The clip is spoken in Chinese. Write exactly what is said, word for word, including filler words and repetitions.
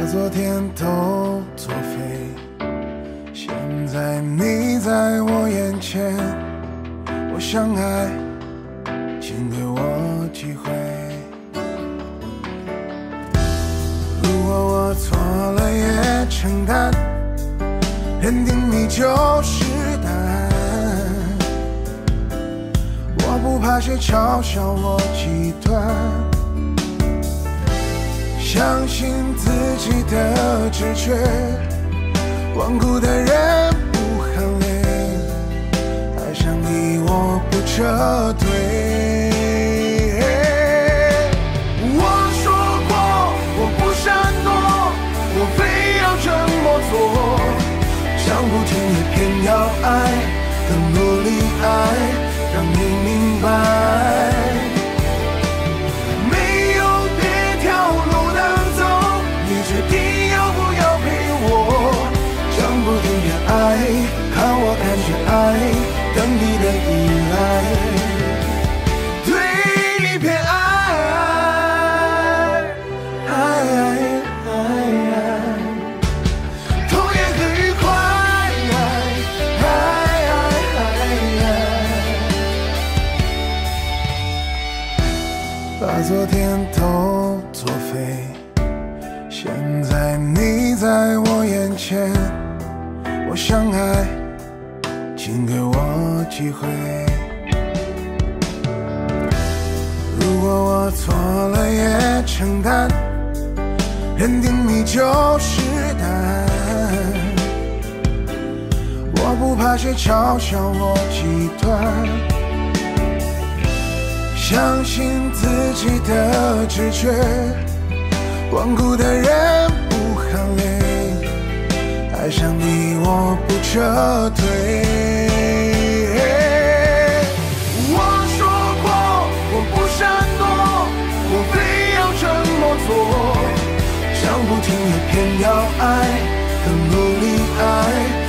昨天都作废，现在你在我眼前，我想爱，请给我机会。如果我错了也承担，认定你就是答案，我不怕谁嘲笑我极端，相信自己的直觉，顽固的人不喊累，爱上你我不撤退。我说过我不闪躲，我非要这么做，想不听也偏要爱，更努力爱，让你明白，没有别条路能走，你决定要不要陪我，想不听也爱，看我感觉爱，等你的依赖，对你偏爱。把昨天都作废，现在你在我眼前，我想爱，请给我机会。如果我错了也承担，认定你就是答案，我不怕谁嘲笑我极端，相信自己的直觉，顽固的人不喊累，爱上你我不撤退。我说过我不闪躲，我非要这么做，想不听也偏要爱，更努力爱，